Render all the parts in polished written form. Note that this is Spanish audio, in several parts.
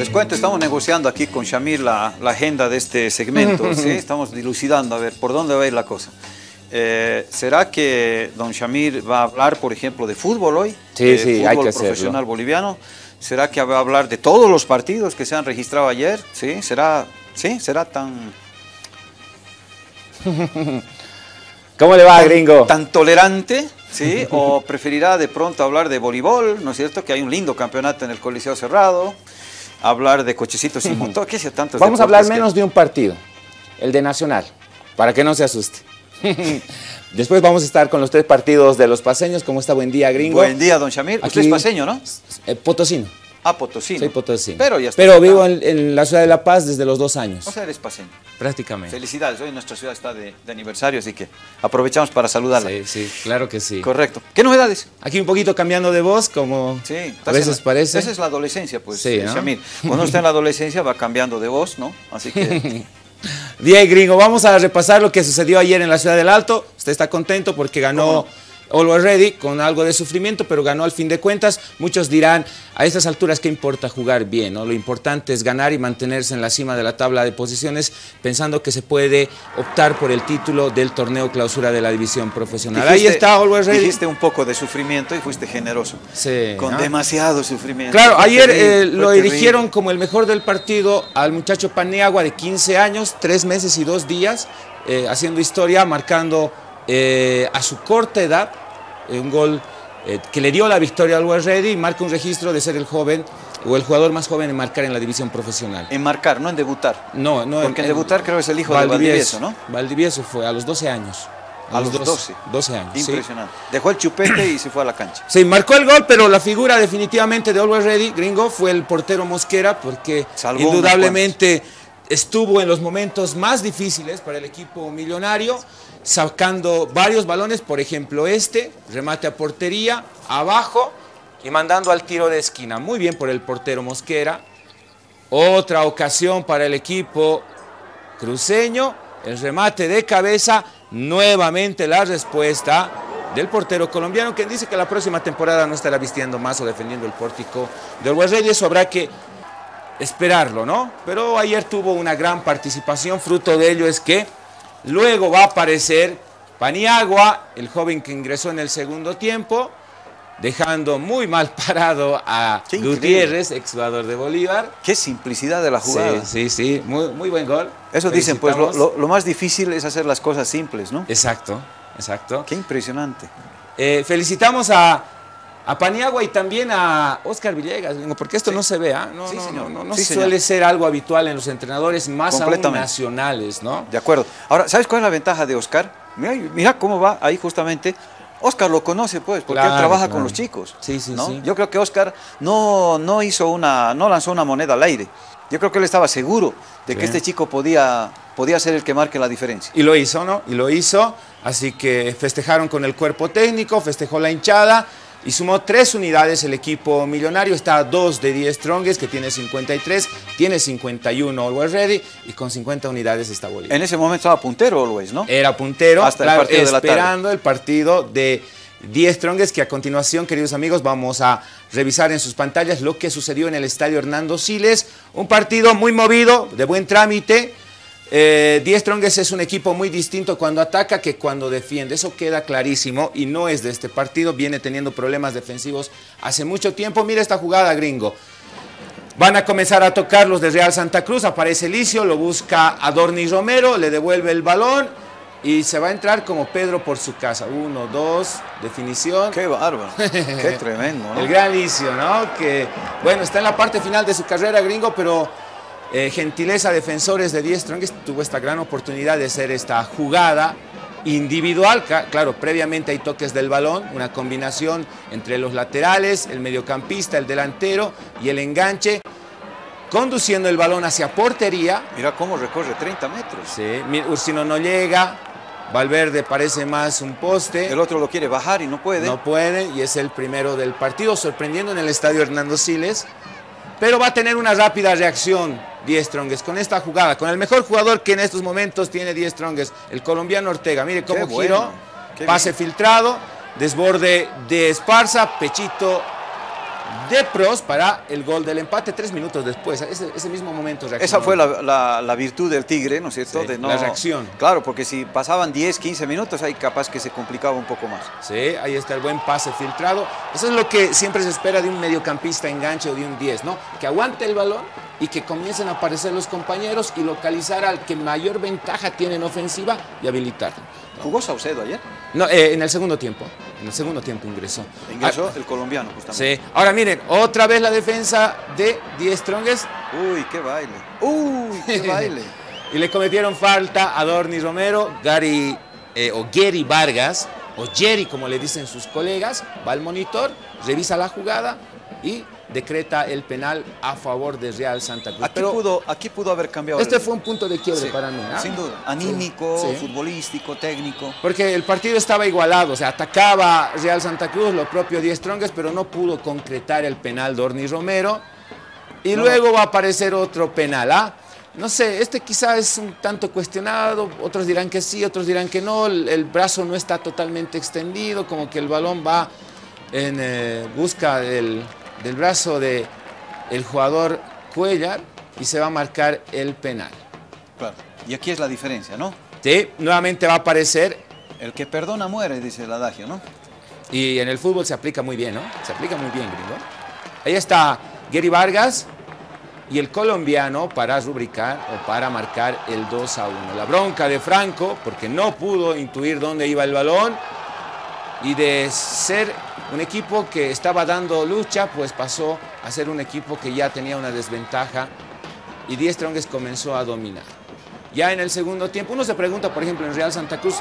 Les cuento, estamos negociando aquí con Shamir la agenda de este segmento, ¿sí? Estamos dilucidando a ver por dónde va a ir la cosa. ¿Será que don Shamir va a hablar, por ejemplo, de fútbol hoy? Sí, sí, hay que fútbol profesional hacerlo. Boliviano. ¿Será que va a hablar de todos los partidos que se han registrado ayer? ¿Sí? ¿Será tan... ¿Cómo le va, gringo? ¿Tan tolerante? ¿Sí? ¿O preferirá de pronto hablar de voleibol? ¿No es cierto? Que hay un lindo campeonato en el Coliseo Cerrado. Hablar de cochecitos sin motor. ¿Qué sea tantos Vamos a deportes hablar menos de un partido, el de Nacional, para que no se asuste. Después vamos a estar con los 3 partidos de los paseños. ¿Cómo está? Buen día, gringo. Buen día, don Shamir. Usted es paseño, ¿no? Potosino. Ah, potosino. Soy potosino. Pero vivo en la ciudad de La Paz desde los 2 años. O sea, eres paseño. Prácticamente. Felicidades. Hoy nuestra ciudad está de aniversario, así que aprovechamos para saludarla. Sí, sí, claro que sí. Correcto. ¿Qué novedades? Aquí un poquito cambiando de voz, como a veces parece. Esa es la adolescencia, pues, sí, ¿no? Shamir. Cuando está en la adolescencia va cambiando de voz, ¿no? Así que... Bien, gringo, vamos a repasar lo que sucedió ayer en la Ciudad del Alto. Usted está contento porque ganó Always Ready con algo de sufrimiento, pero ganó al fin de cuentas. Muchos dirán, a estas alturas, ¿qué importa jugar bien, ¿no? Lo importante es ganar y mantenerse en la cima de la tabla de posiciones, pensando que se puede optar por el título del torneo clausura de la división profesional. Ahí está Always Ready. Dijiste un poco de sufrimiento y fuiste generoso. Sí, con ¿no? Demasiado sufrimiento. Claro, ayer lo eligieron como el mejor del partido al muchacho Paniagua de 15 años, 3 meses y 2 días, haciendo historia, marcando a su corta edad un gol que le dio la victoria al Always Ready y marca un registro de ser el joven o el jugador más joven en marcar en la división profesional. En marcar, no en debutar. No, porque en debutar creo que es el hijo de Valdivieso, ¿no? Valdivieso fue a los 12 años. A los 12 años. Impresionante. Sí. Dejó el chupete y se fue a la cancha. Sí, marcó el gol, pero la figura definitivamente de Always Ready, gringo, fue el portero Mosquera, porque salvó indudablemente estuvo en los momentos más difíciles para el equipo millonario, sacando varios balones, por ejemplo remate a portería, abajo y mandando al tiro de esquina. Muy bien por el portero Mosquera. Otra ocasión para el equipo cruceño, el remate de cabeza, nuevamente la respuesta del portero colombiano, quien dice que la próxima temporada no estará vistiendo más o defendiendo el pórtico de Always Ready. Eso habrá que esperarlo, ¿no? Pero ayer tuvo una gran participación, fruto de ello es que luego va a aparecer Paniagua, el joven que ingresó en el segundo tiempo, dejando muy mal parado a Gutiérrez, exjugador de Bolívar. Qué simplicidad de la jugada. Sí, muy buen gol. Eso dicen, pues lo más difícil es hacer las cosas simples, ¿no? Exacto. Qué impresionante. Felicitamos a Paniagua y también a Oscar Villegas, porque esto no se ve, ¿ah? No suele ser algo habitual en los entrenadores, más aún nacionales, ¿no? De acuerdo. Ahora, ¿sabes cuál es la ventaja de Oscar? Mira cómo va ahí justamente. Oscar lo conoce, pues, porque él trabaja con los chicos. Sí. Yo creo que Oscar no lanzó una moneda al aire. Yo creo que él estaba seguro de que este chico podía ser el que marque la diferencia. Y lo hizo, ¿no? Y lo hizo, así que festejaron con el cuerpo técnico, festejó la hinchada y sumó 3 unidades el equipo millonario. Está a 2 de 10 Strongest, que tiene 53, tiene 51 Always Ready y con 50 unidades está Bolívar. En ese momento estaba puntero Always, ¿no? Era puntero, hasta el partido de la tarde. Esperando el partido de 10 Strongest, que a continuación, queridos amigos, vamos a revisar en sus pantallas lo que sucedió en el estadio Hernando Siles. Un partido muy movido, de buen trámite. 10 Strongest es un equipo muy distinto cuando ataca que cuando defiende, eso queda clarísimo y no es de este partido, viene teniendo problemas defensivos hace mucho tiempo. Mira esta jugada, gringo. Van a comenzar a tocar los de Real Santa Cruz, aparece Licio, lo busca Adorni Romero, le devuelve el balón y se va a entrar como Pedro por su casa. 1, 2, definición. Qué bárbaro, qué tremendo, ¿no? El gran Licio, ¿no? Que, bueno, está en la parte final de su carrera, gringo, pero gentileza defensores de 10 Strongest tuvo esta gran oportunidad de hacer esta jugada individual. Claro, previamente hay toques del balón, una combinación entre los laterales, el mediocampista, el delantero y el enganche, conduciendo el balón hacia portería. Mira cómo recorre 30 metros. Sí, Ursino no llega, Valverde parece más un poste. El otro lo quiere bajar y no puede. No puede y es el primero del partido, sorprendiendo en el estadio Hernando Siles. Pero va a tener una rápida reacción 10 Strongest con esta jugada, con el mejor jugador que en estos momentos tiene 10 Strongest, el colombiano Ortega. Mire cómo giró, pase filtrado, desborde de Esparza, pechito de Prost para el gol del empate 3 minutos después. Ese mismo momento reaccionó. Esa fue la virtud del Tigre, ¿no es cierto? Sí, la reacción. Claro, porque si pasaban 10, 15 minutos, ahí capaz que se complicaba un poco más. Sí, ahí está el buen pase filtrado. Eso es lo que siempre se espera de un mediocampista enganche o de un 10, ¿no? Que aguante el balón y que comiencen a aparecer los compañeros y localizar al que mayor ventaja tiene en ofensiva y habilitarlo. ¿Jugó Saucedo ayer? No, en el segundo tiempo. En el segundo tiempo ingresó. Ingresó el colombiano, justamente. Sí. Ahora miren, otra vez la defensa de Die Strongest. Uy, qué baile. Uy, qué baile. Y le cometieron falta a Dornis Romero, Gary Vargas, o Jerry, como le dicen sus colegas. Va al monitor, revisa la jugada y decreta el penal a favor de Real Santa Cruz. Aquí pudo haber cambiado. Este fue un punto de quiebre para mí, ¿no? Sin duda. Anímico, futbolístico, técnico. Porque el partido estaba igualado, o sea, atacaba Real Santa Cruz, lo propio Die Strongest, pero no pudo concretar el penal Dornis Romero. Y luego va a aparecer otro penal, ¿ah? No sé, este quizá es un tanto cuestionado, otros dirán que sí, otros dirán que no, el brazo no está totalmente extendido, como que el balón va en busca del brazo del jugador Cuellar y se va a marcar el penal. Claro, y aquí es la diferencia, ¿no? Sí, nuevamente va a aparecer. El que perdona muere, dice el adagio, ¿no? Y en el fútbol se aplica muy bien, ¿no? Se aplica muy bien, gringo. Ahí está Gary Vargas y el colombiano para rubricar o para marcar el 2-1. La bronca de Franco, porque no pudo intuir dónde iba el balón, y de ser un equipo que estaba dando lucha, pues pasó a ser un equipo que ya tenía una desventaja y Die Strongest comenzó a dominar. Ya en el segundo tiempo, uno se pregunta, por ejemplo, en Real Santa Cruz,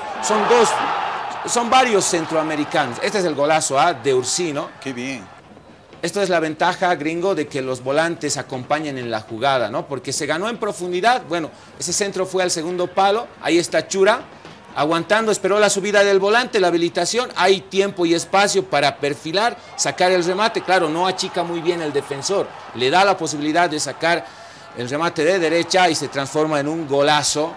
son varios centroamericanos. Este es el golazo de Ursino. Qué bien. Esto es la ventaja, gringo, de que los volantes acompañen en la jugada, ¿no? Porque se ganó en profundidad. Bueno, ese centro fue al segundo palo, ahí está Chura, aguantando, esperó la subida del volante, la habilitación, hay tiempo y espacio para perfilar, sacar el remate, claro, no achica muy bien el defensor, le da la posibilidad de sacar el remate de derecha y se transforma en un golazo,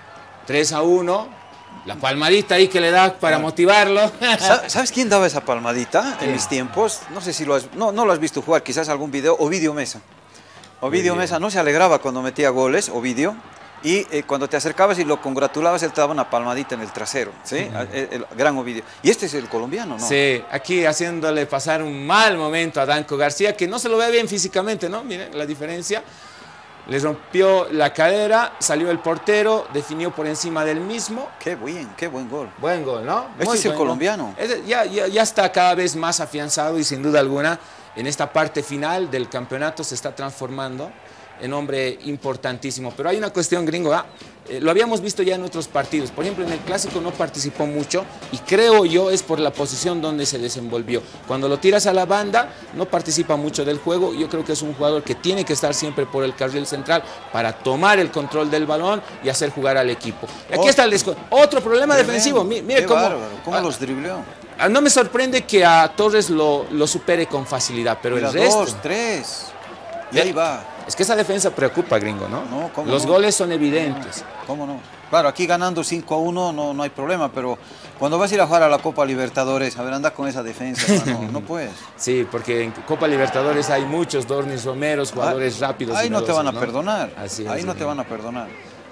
3-1, la palmadita ahí que le da para motivarlo. ¿Sabes quién daba esa palmadita en mis tiempos? No sé si no lo has visto jugar, quizás algún video, Ovidio Mesa. Ovidio Mesa no se alegraba cuando metía goles, Ovidio. Y cuando te acercabas y lo congratulabas, él te daba una palmadita en el trasero, ¿sí? El gran Ovidio. Y este es el colombiano, ¿no? Sí, aquí haciéndole pasar un mal momento a Danco García, que no se lo ve bien físicamente, ¿no? Miren la diferencia. Le rompió la cadera, salió el portero, definió por encima del mismo. Qué buen gol. Buen gol, ¿no? Este es el colombiano. Ya está cada vez más afianzado y sin duda alguna en esta parte final del campeonato se está transformando en hombre importantísimo. Pero hay una cuestión, gringo, lo habíamos visto ya en otros partidos. Por ejemplo, en el Clásico no participó mucho y creo yo es por la posición donde se desenvolvió. Cuando lo tiras a la banda, no participa mucho del juego. Yo creo que es un jugador que tiene que estar siempre por el carril central para tomar el control del balón y hacer jugar al equipo. Aquí está el otro problema defensivo. Mire cómo los dribleó. No me sorprende que a Torres lo supere con facilidad, pero el resto... 2, 3, y ahí va. Es que esa defensa preocupa, gringo, ¿no? No, ¿cómo Los goles son evidentes. ¿Cómo no? Claro, aquí ganando 5-1 no hay problema, pero cuando vas a ir a jugar a la Copa Libertadores, a ver, anda con esa defensa, no puedes. Sí, porque en Copa Libertadores hay muchos Dornis Romeros, jugadores rápidos. Ahí no te van a perdonar. Así es, ahí no te van a perdonar.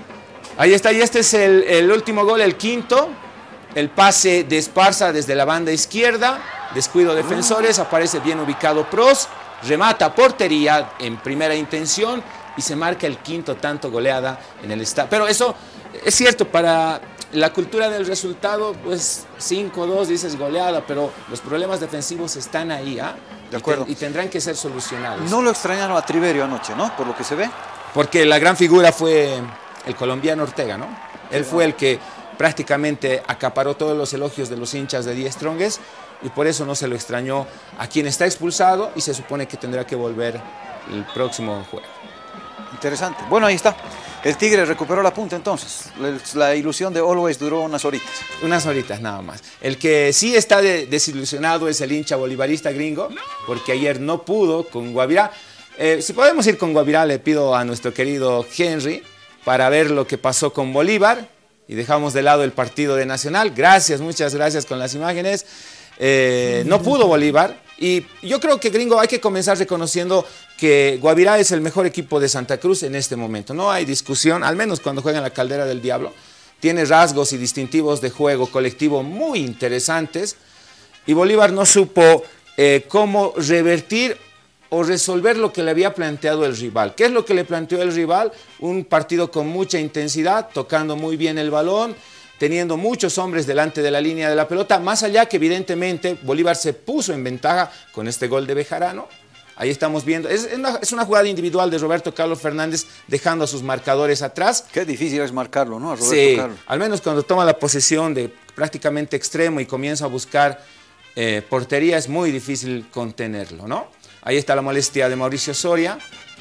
Ahí está, y este es el último gol, el quinto. El pase de Esparza desde la banda izquierda, descuido defensores, aparece bien ubicado Prost. Remata portería en primera intención y se marca el quinto tanto goleada en el estadio. Pero eso es cierto, para la cultura del resultado, pues 5-2 dices goleada, pero los problemas defensivos están ahí, De acuerdo. Y tendrán que ser solucionados. No lo extrañaron a Triverio anoche, ¿no? Por lo que se ve. Porque la gran figura fue el colombiano Ortega, ¿no? Él fue el que prácticamente acaparó todos los elogios de los hinchas de Die Strongest y por eso no se lo extrañó a quien está expulsado y se supone que tendrá que volver el próximo juego. Interesante. Bueno, ahí está. El Tigre recuperó la punta entonces. La ilusión de Always duró unas horitas. Unas horitas nada más. El que sí está desilusionado es el hincha bolivarista gringo, porque ayer no pudo con Guavirá. Si podemos ir con Guavirá, le pido a nuestro querido Henry para ver lo que pasó con Bolívar y dejamos de lado el partido de Nacional. Gracias, muchas gracias con las imágenes. No pudo Bolívar, Y yo creo que, gringo, hay que comenzar reconociendo que Guavirá es el mejor equipo de Santa Cruz en este momento. No hay discusión, al menos cuando juega en la Caldera del Diablo. Tiene rasgos y distintivos de juego colectivo muy interesantes. Y Bolívar no supo cómo revertir o resolver lo que le había planteado el rival. ¿Qué es lo que le planteó el rival? Un partido con mucha intensidad, tocando muy bien el balón, teniendo muchos hombres delante de la línea de la pelota, más allá que evidentemente Bolívar se puso en ventaja con este gol de Bejarano. Ahí estamos viendo, es una jugada individual de Roberto Carlos Fernández dejando a sus marcadores atrás. Qué difícil es marcarlo, ¿no? A Roberto Carlos. Al menos cuando toma la posesión de prácticamente extremo y comienza a buscar portería, es muy difícil contenerlo, ¿no? Ahí está la molestia de Mauricio Soria,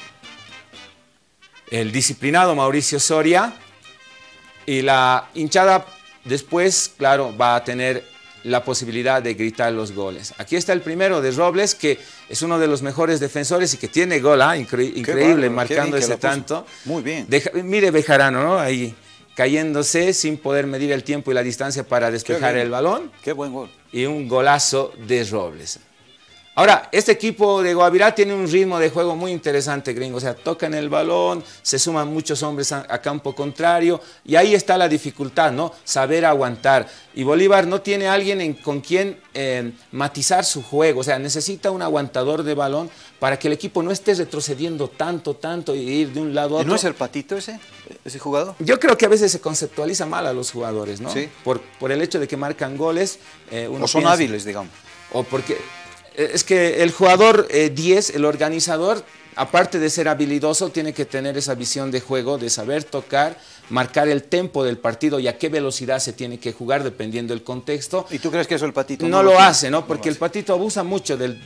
el disciplinado Mauricio Soria, y la hinchada después, claro, va a tener la posibilidad de gritar los goles. Aquí está el primero de Robles, que es uno de los mejores defensores y que tiene gol, increíble, marcando ese tanto. Muy bien. Mire Bejarano, ¿no? Ahí cayéndose sin poder medir el tiempo y la distancia para despejar el balón. Qué buen gol. Y un golazo de Robles. Ahora, este equipo de Guavirá tiene un ritmo de juego muy interesante, gringo. O sea, tocan el balón, se suman muchos hombres a campo contrario y ahí está la dificultad, ¿no? Saber aguantar. Y Bolívar no tiene alguien con quien matizar su juego. O sea, necesita un aguantador de balón para que el equipo no esté retrocediendo tanto y ir de un lado a otro. ¿No es el Patito ese jugador? Yo creo que a veces se conceptualiza mal a los jugadores, ¿no? Sí. Por el hecho de que marcan goles. O son hábiles, digamos. O porque... Es que el jugador 10, el organizador, aparte de ser habilidoso, tiene que tener esa visión de juego, de saber tocar, marcar el tempo del partido y a qué velocidad se tiene que jugar dependiendo del contexto. ¿Y tú crees que eso el Patito no lo hace, ¿no? Porque el Patito abusa mucho del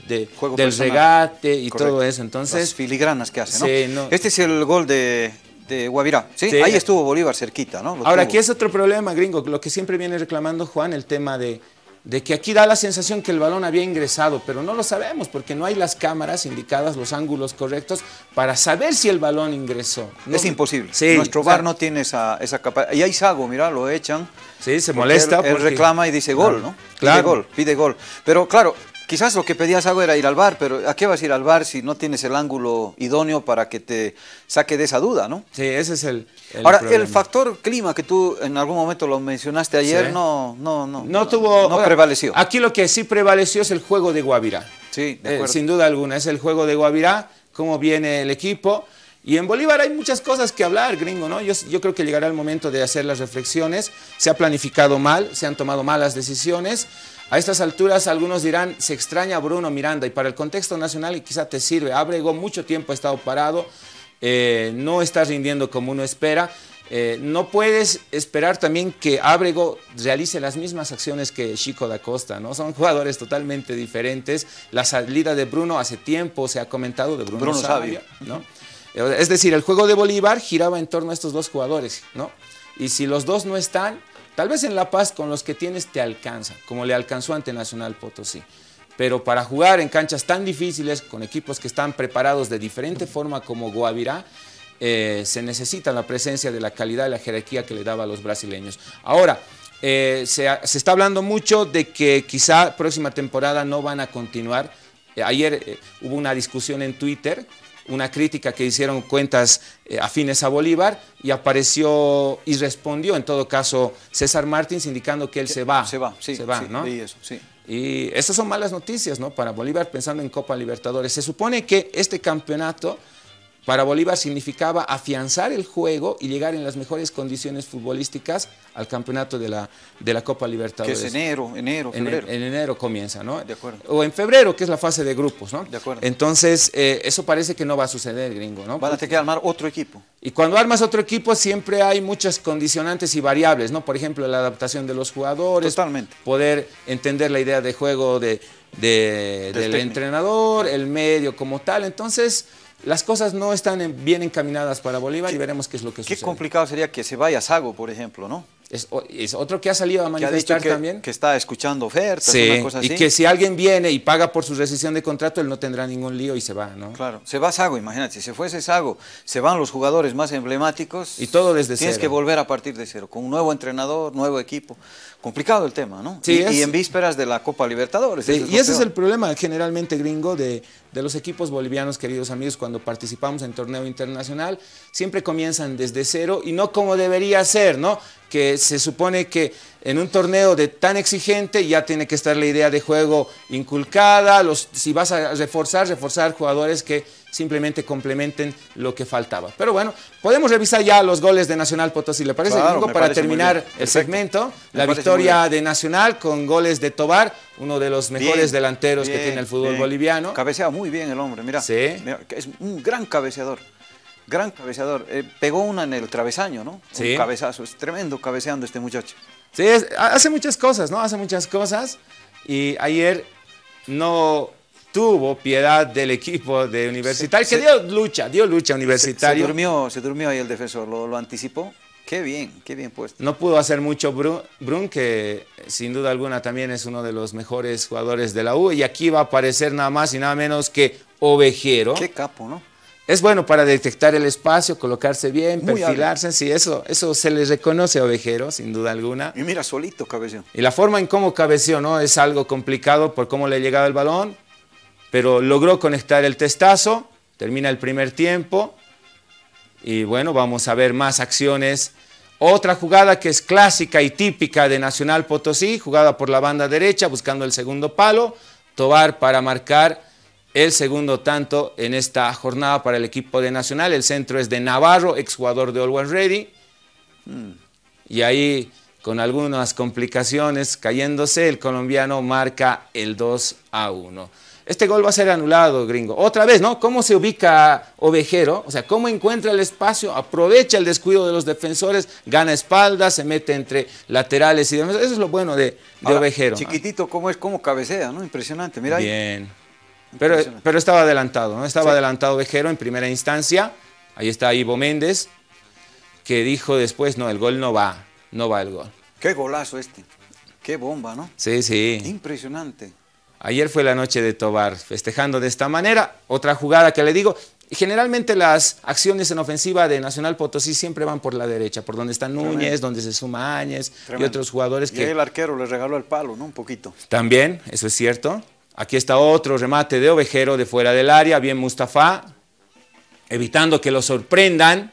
regate y correcto, todo eso. Entonces, las filigranas que hace, ¿no? Sí, no. Este es el gol de Guavirá, ¿sí? Sí. Ahí estuvo Bolívar cerquita, ¿no? Ahora, aquí es otro problema, gringo, lo que siempre viene reclamando Juan, el tema de que aquí da la sensación que el balón había ingresado, pero no lo sabemos porque no hay las cámaras indicadas, los ángulos correctos para saber si el balón ingresó. No, es imposible. Sí, nuestro VAR no tiene esa capacidad. Y ahí Sago, mira, lo echan. Sí, se molesta. Él reclama y dice gol, ¿no? Claro. Pide gol. Pero claro, quizás lo que pedía Sago era ir al VAR, pero ¿a qué vas a ir al VAR si no tienes el ángulo idóneo para que te saque de esa duda, ¿no? Sí, ese es el Ahora, problema. El factor clima que tú en algún momento lo mencionaste ayer, sí, no prevaleció. Aquí lo que sí prevaleció es el juego de Guavirá. Sí, de acuerdo. Sin duda alguna, es el juego de Guavirá, cómo viene el equipo. Y en Bolívar hay muchas cosas que hablar, gringo, ¿no? Yo creo que llegará el momento de hacer las reflexiones. Se ha planificado mal, se han tomado malas decisiones. A estas alturas algunos dirán, se extraña a Bruno Miranda y para el contexto nacional y quizá te sirve. Ábrego mucho tiempo ha estado parado, no está rindiendo como uno espera. No puedes esperar también que Ábrego realice las mismas acciones que Chico da Costa, ¿no? Son jugadores totalmente diferentes. La salida de Bruno hace tiempo se ha comentado de Bruno Sabio, ¿no? Es decir, el juego de Bolívar giraba en torno a estos dos jugadores, ¿no? Y si los dos no están, tal vez en La Paz con los que tienes te alcanza, como le alcanzó ante Nacional Potosí. Pero para jugar en canchas tan difíciles, con equipos que están preparados de diferente forma como Guavirá, se necesita la presencia de la calidad y la jerarquía que le daba a los brasileños. Ahora, se está hablando mucho de que quizá próxima temporada no van a continuar. Ayer hubo una discusión en Twitter, una crítica que hicieron cuentas afines a Bolívar y apareció y respondió en todo caso César Martins indicando que él se va. Se va, sí, ¿no? Sí, eso, sí. Y esas son malas noticias, ¿no? Para Bolívar pensando en Copa Libertadores. Se supone que este campeonato para Bolívar significaba afianzar el juego y llegar en las mejores condiciones futbolísticas al campeonato de la Copa Libertadores. Que es enero, febrero. En enero comienza, ¿no? De acuerdo. O en febrero, que es la fase de grupos, ¿no? De acuerdo. Entonces, eso parece que no va a suceder, gringo, ¿no? Van a tener que armar otro equipo. Y cuando armas otro equipo siempre hay muchas condicionantes y variables, ¿no? Por ejemplo, la adaptación de los jugadores. Totalmente. Poder entender la idea de juego del entrenador, el medio como tal. Entonces, las cosas no están bien encaminadas para Bolívar y veremos qué es lo que sucede. Qué complicado sería que se vaya Sago, por ejemplo, ¿no? Es otro que ha salido a manifestar también. Que está escuchando ofertas, sí, una cosa así. Y que si alguien viene y paga por su rescisión de contrato, él no tendrá ningún lío y se va, ¿no? Claro, se va Sago, imagínate, si se fuese Sago, se van los jugadores más emblemáticos. Y todo desde cero. Tienes que volver a partir de cero, con un nuevo entrenador, nuevo equipo. Complicado el tema, ¿no? Sí, y en vísperas de la Copa Libertadores. Sí, y ese es el problema generalmente, gringo, de los equipos bolivianos, queridos amigos, cuando participamos en torneo internacional, siempre comienzan desde cero y no como debería ser, ¿no? Que se supone que en un torneo de tan exigente ya tiene que estar la idea de juego inculcada, si vas a reforzar jugadores que simplemente complementen lo que faltaba. Pero bueno, podemos revisar ya los goles de Nacional Potosí, ¿le parece, claro, gringo? Para terminar el segmento, la victoria de Nacional con goles de Tobar, uno de los mejores delanteros que tiene el fútbol boliviano. Cabecea muy bien el hombre, mira, sí. Mira, es un gran cabeceador. Gran cabeceador, pegó una en el travesaño, ¿no? Sí. Un cabezazo, es tremendo cabeceando este muchacho. Sí, hace muchas cosas, ¿no? Hace muchas cosas y ayer no tuvo piedad del equipo de Universitario, que dio lucha Universitario. Se durmió ahí el defensor, lo anticipó. Qué bien puesto. No pudo hacer mucho Brun, que sin duda alguna también es uno de los mejores jugadores de la U, y aquí va a aparecer nada más y nada menos que Ovejero. Qué capo, ¿no? Es bueno para detectar el espacio, colocarse bien, muy perfilarse, hábil. Sí, eso se le reconoce a Ovejero, sin duda alguna. Y mira, solito cabeceó. Y la forma en cómo cabeceó, ¿no? Es algo complicado por cómo le llegaba el balón, pero logró conectar el testazo, termina el primer tiempo, y bueno, vamos a ver más acciones. Otra jugada que es clásica y típica de Nacional Potosí, jugada por la banda derecha, buscando el segundo palo, Tobar para marcar el segundo tanto en esta jornada para el equipo de Nacional. El centro es de Navarro, exjugador de Always Ready. Y ahí, con algunas complicaciones, cayéndose, el colombiano marca el 2-1. Este gol va a ser anulado, gringo. Otra vez, ¿no? ¿Cómo se ubica Ovejero? O sea, ¿cómo encuentra el espacio? Aprovecha el descuido de los defensores, gana espaldas, se mete entre laterales y demás. Eso es lo bueno de Ovejero. Chiquitito, ¿no? Cómo cabecea, ¿no? Impresionante, mira ahí. Bien. Pero estaba adelantado, ¿no? Estaba adelantado Ovejero en primera instancia. Ahí está Ivo Méndez, que dijo después, no, el gol no va el gol. Qué golazo este, qué bomba, ¿no? Sí, sí. Impresionante. Ayer fue la noche de Tobar, festejando de esta manera. Otra jugada que le digo, generalmente las acciones en ofensiva de Nacional Potosí siempre van por la derecha, por donde está Núñez, donde se suma Áñez y otros jugadores que... Y el arquero le regaló el palo, ¿no? Un poquito. También, eso es cierto. Aquí está otro remate de Ovejero de fuera del área, bien Mustafa, evitando que lo sorprendan.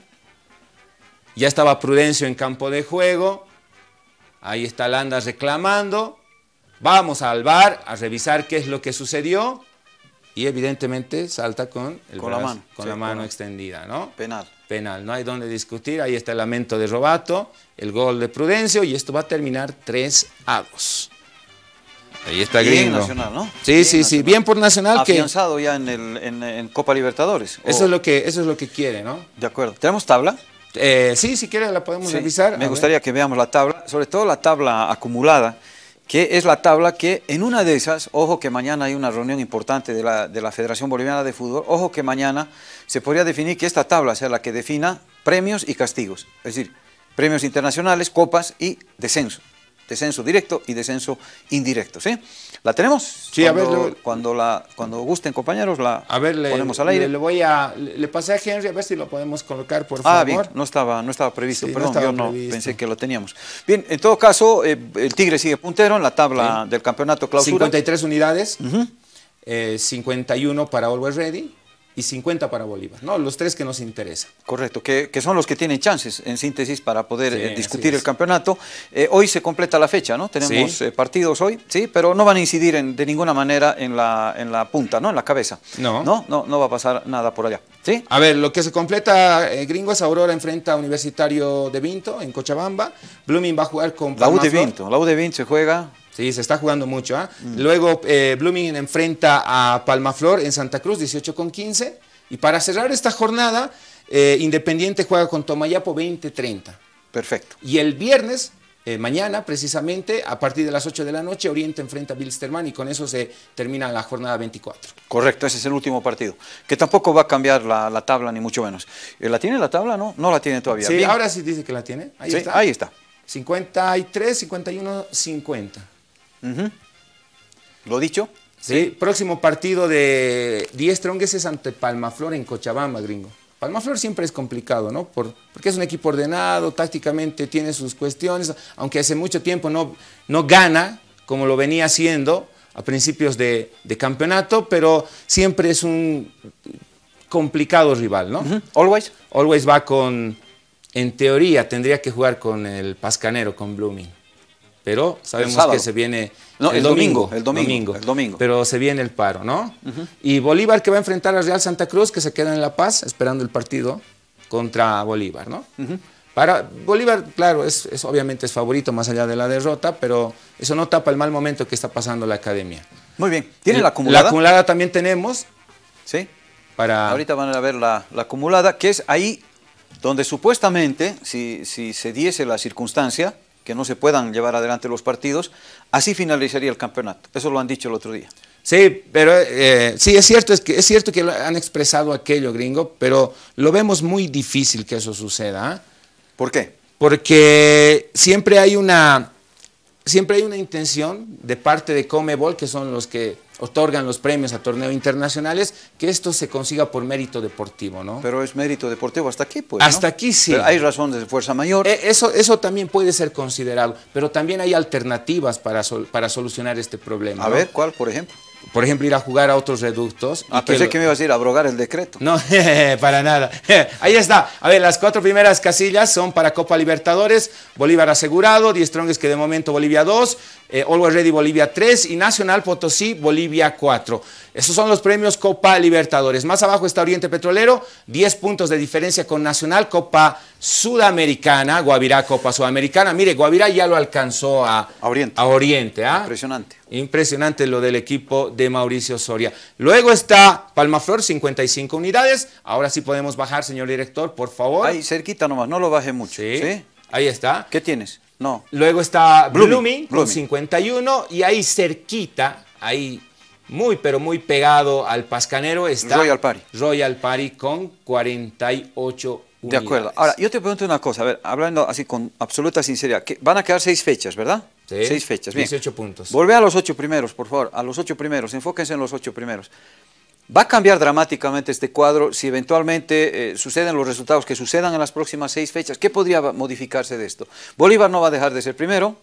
Ya estaba Prudencio en campo de juego. Ahí está Landas reclamando. Vamos al VAR a revisar qué es lo que sucedió. Y evidentemente salta con la mano extendida, ¿no? Penal, no hay donde discutir. Ahí está el lamento de Robato, el gol de Prudencio, y esto va a terminar 3-2. Ahí está Gringo. Bien Nacional, ¿no? Sí, bien por Nacional. Afianzado ya en Copa Libertadores. Eso es lo que quiere, ¿no? De acuerdo. ¿Tenemos tabla? Sí, si quiere la podemos revisar. Me gustaría que veamos la tabla, sobre todo la tabla acumulada, que es la tabla que en una de esas, ojo que mañana hay una reunión importante de la Federación Boliviana de Fútbol, ojo que mañana se podría definir que esta tabla sea la que defina premios y castigos, es decir, premios internacionales, copas y descenso. Descenso directo y descenso indirecto, ¿sí? ¿La tenemos? Sí, cuando gusten, compañeros, ponemos al aire. Le pasé a Henry a ver si lo podemos colocar, por favor. Bien, no estaba previsto, sí, perdón, yo no pensé que lo teníamos. Bien, en todo caso, el Tigre sigue puntero en la tabla del campeonato clausura. 53 unidades, 51 para Always Ready y 50 para Bolívar, ¿no? Los tres que nos interesan. Correcto, que son los que tienen chances, en síntesis, para poder discutir el campeonato. Hoy se completa la fecha, ¿no? Tenemos partidos hoy, sí, pero no van a incidir de ninguna manera en la punta, ¿no? En la cabeza. No va a pasar nada por allá, ¿sí? A ver, lo que se completa, gringo, es Aurora enfrenta a Universitario de Vinto en Cochabamba. Blooming va a jugar con Palma Flor. La U de Vinto se juega... Sí, se está jugando mucho. Luego Blooming enfrenta a Palmaflor en Santa Cruz, 18-15. Y para cerrar esta jornada, Independiente juega con Tomayapo 20-30. Perfecto. Y el viernes, mañana precisamente, a partir de las 8 de la noche, Oriente enfrenta a Wilstermann y con eso se termina la jornada 24. Correcto, ese es el último partido. Que tampoco va a cambiar la tabla, ni mucho menos. ¿La tiene la tabla? No la tiene todavía. Sí, bien. Ahora sí dice que la tiene. Ahí está. 53, 51, 50. ¿Lo dicho? Sí, próximo partido de 10 Strongest es ante Palmaflor en Cochabamba, gringo. Palmaflor siempre es complicado, ¿no? Porque es un equipo ordenado, tácticamente tiene sus cuestiones, aunque hace mucho tiempo no gana, como lo venía haciendo a principios de campeonato, pero siempre es un complicado rival, ¿no? ¿Always? Always va en teoría, tendría que jugar con el Pascanero, con Blooming. Pero sabemos que se viene... No, el domingo. Pero se viene el paro, ¿no? Y Bolívar que va a enfrentar a Real Santa Cruz, que se queda en La Paz esperando el partido contra Bolívar, ¿no? Para Bolívar, claro, obviamente es favorito más allá de la derrota, pero eso no tapa el mal momento que está pasando la academia. Muy bien. ¿Tiene la acumulada? La acumulada también tenemos. Sí. Ahorita van a ver la acumulada, que es ahí donde supuestamente, si se diese la circunstancia, que no se puedan llevar adelante los partidos, así finalizaría el campeonato. Eso lo han dicho el otro día. Sí, pero sí, es cierto que han expresado aquello, gringo, pero lo vemos muy difícil que eso suceda. ¿Eh? ¿Por qué? Porque siempre hay una intención de parte de Conmebol, que son los que otorgan los premios a torneos internacionales, que esto se consiga por mérito deportivo, ¿no? Pero es mérito deportivo hasta aquí, pues, hasta ¿no? aquí sí. Pero hay razones de fuerza mayor. Eso también puede ser considerado, pero también hay alternativas para solucionar este problema. A ver, ¿cuál, por ejemplo? Por ejemplo, ir a jugar a otros reductos. Pensé que me ibas a ir a abrogar el decreto. No, para nada. Ahí está. A ver, las 4 primeras casillas son para Copa Libertadores. Bolívar asegurado, 10 Strongest que de momento Bolivia 2, Always Ready Bolivia 3 y Nacional Potosí Bolivia 4. Esos son los premios Copa Libertadores. Más abajo está Oriente Petrolero, 10 puntos de diferencia con Nacional, Copa Sudamericana, Guavirá Copa Sudamericana. Mire, Guavirá ya lo alcanzó a Oriente. ¿Ah? Impresionante. Impresionante lo del equipo de Mauricio Soria. Luego está Palmaflor, 55 unidades. Ahora sí podemos bajar, señor director, por favor. Ahí cerquita nomás, no lo baje mucho. Sí. Ahí está. ¿Qué tienes? No. Luego está Blooming con 51 y ahí cerquita, ahí muy pero muy pegado al Pascanero está Royal Party con 48 unidades. De acuerdo. Ahora, yo te pregunto una cosa, a ver, hablando así con absoluta sinceridad, que van a quedar 6 fechas, ¿verdad? Sí, 6 fechas, bien. 18 puntos. Volvé a los 8 primeros, por favor, a los 8 primeros, enfóquense en los 8 primeros. ¿Va a cambiar dramáticamente este cuadro si eventualmente suceden los resultados que sucedan en las próximas 6 fechas? ¿Qué podría modificarse de esto? Bolívar no va a dejar de ser primero,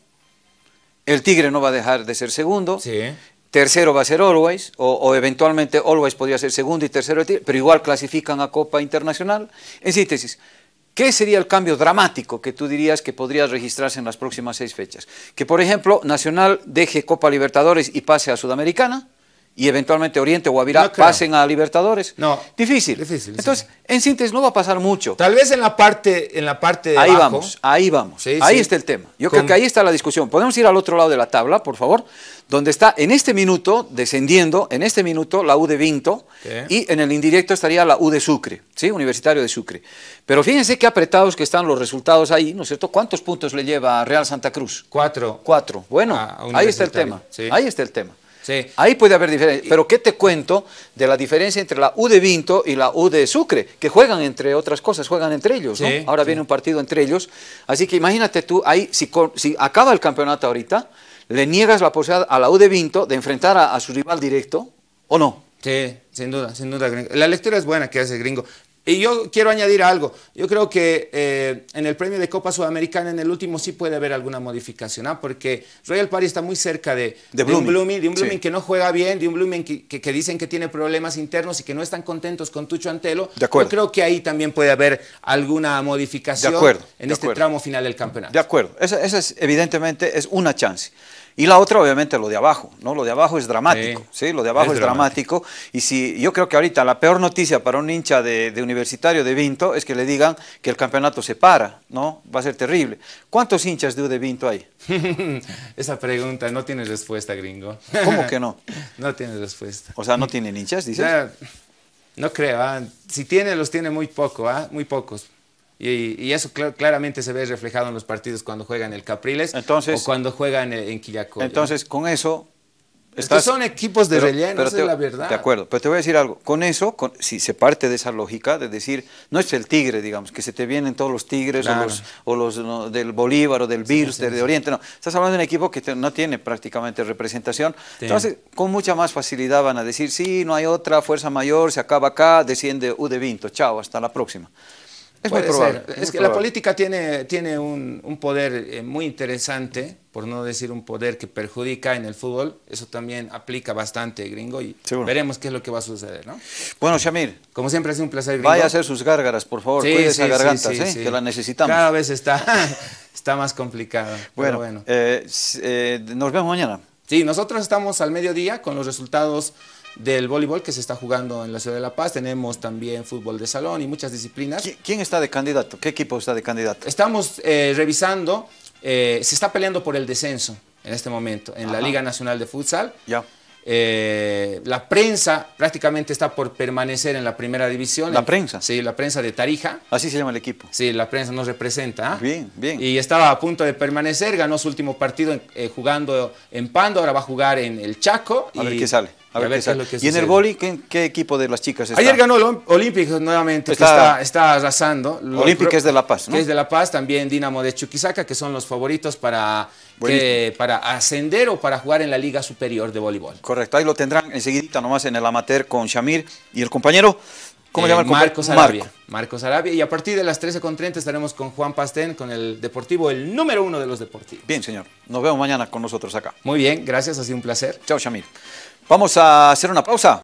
el Tigre no va a dejar de ser segundo, tercero va a ser Always, o eventualmente Always podría ser segundo y tercero el Tigre, pero igual clasifican a Copa Internacional. En síntesis, ¿qué sería el cambio dramático que tú dirías que podría registrarse en las próximas 6 fechas? Que, por ejemplo, Nacional deje Copa Libertadores y pase a Sudamericana, y eventualmente Oriente o Guavirá pasen a Libertadores. No. Difícil. Entonces, en síntesis, no va a pasar mucho. Tal vez en la parte de ahí abajo. Ahí vamos. Sí, ahí está el tema. Yo creo que ahí está la discusión. Podemos ir al otro lado de la tabla, por favor, donde está en este minuto, descendiendo, en este minuto, la U de Vinto, y en el indirecto estaría la U de Sucre, ¿sí? Universitario de Sucre. Pero fíjense qué apretados que están los resultados ahí, ¿no es cierto? ¿Cuántos puntos le lleva a Real Santa Cruz? 4. Bueno, ahí está el tema. Ahí está el tema. Sí. Ahí puede haber diferencia, pero ¿qué te cuento de la diferencia entre la U de Vinto y la U de Sucre? Que juegan entre otras cosas, juegan entre ellos, ¿no? Ahora viene un partido entre ellos, así que imagínate tú, ahí si acaba el campeonato ahorita, ¿le niegas la posibilidad a la U de Vinto de enfrentar a su rival directo o no? Sí, sin duda, gringo. La lectura es buena que hace gringo. Y yo quiero añadir algo. Yo creo que en el premio de Copa Sudamericana, en el último, sí puede haber alguna modificación, ¿ah? Porque Royal Party está muy cerca de un Blooming que no juega bien, de un Blooming que dicen que tiene problemas internos y que no están contentos con Tucho Antelo. Yo creo que ahí también puede haber alguna modificación en este tramo final del campeonato. De acuerdo. Esa es, evidentemente es una chance. Y la otra, obviamente, lo de abajo, ¿no? Lo de abajo es dramático, ¿sí? Lo de abajo es dramático. Y si yo creo que ahorita la peor noticia para un hincha de Universitario de Vinto es que le digan que el campeonato se para, ¿no? Va a ser terrible. ¿Cuántos hinchas de U de Vinto hay? Esa pregunta no tiene respuesta, gringo. ¿Cómo que no? No tiene respuesta. O sea, ¿no tienen hinchas, dices? No creo, ¿ah? Si tiene, los tiene muy poco, ¿ah? Muy pocos. Y eso claramente se ve reflejado en los partidos cuando juegan el Capriles o cuando juegan en Quillacollo. Entonces, con eso, Es que son equipos de relleno, esa es la verdad. De acuerdo, pero te voy a decir algo. Con eso, si se parte de esa lógica de decir, no es el Tigre, digamos, que se te vienen todos los Tigres, claro, o los no, del Bolívar o del Birster de Oriente, no. Estás hablando de un equipo que no tiene prácticamente representación. Sí. Entonces, con mucha más facilidad van a decir, sí, no hay otra, fuerza mayor, se acaba acá, desciende U de Vinto, chao, hasta la próxima. Es muy probable. Es que la política tiene un poder muy interesante, por no decir un poder que perjudica en el fútbol. Eso también aplica bastante, gringo, y seguro veremos qué es lo que va a suceder, ¿no? Bueno, Shamir. Como siempre, ha sido un placer, gringo. Vaya a hacer sus gárgaras, por favor. Cuide esa garganta, que la necesitamos. Cada vez está más complicado. Bueno, nos vemos mañana. Sí, nosotros estamos al mediodía con los resultados del voleibol que se está jugando en la ciudad de La Paz. Tenemos también fútbol de salón y muchas disciplinas. ¿Quién está de candidato? ¿Qué equipo está de candidato? Estamos revisando, se está peleando por el descenso en este momento en la Liga Nacional de Futsal. Ya. La prensa prácticamente está por permanecer en la primera división. ¿La prensa? Sí, la prensa de Tarija. Así se llama el equipo. Sí, la prensa nos representa. Bien, bien. Y estaba a punto de permanecer, ganó su último partido jugando en Pando, ahora va a jugar en el Chaco. A ver qué sale. A ver qué sale. ¿Y en el vóley qué equipo de las chicas está? Ayer ganó el Olímpico nuevamente, está arrasando. Olímpico es de La Paz, ¿no? Que es de La Paz, también Dinamo de Chuquisaca, que son los favoritos para ascender o para jugar en la Liga Superior de voleibol. Correcto, ahí lo tendrán enseguidita nomás en el amateur con Shamir y el compañero. ¿Cómo se llama el compañero? Marcos Arabia. Y a partir de las 13:30 estaremos con Juan Pastén, con el Deportivo, el número 1 de los deportivos. Bien, señor. Nos vemos mañana con nosotros acá. Muy bien, gracias, ha sido un placer. Chao, Shamir. Vamos a hacer una pausa.